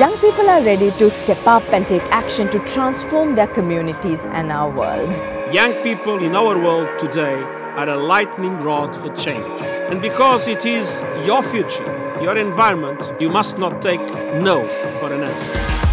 Young people are ready to step up and take action to transform their communities and our world. Young people in our world today are a lightning rod for change. And because it is your future, your environment, you must not take no for an answer.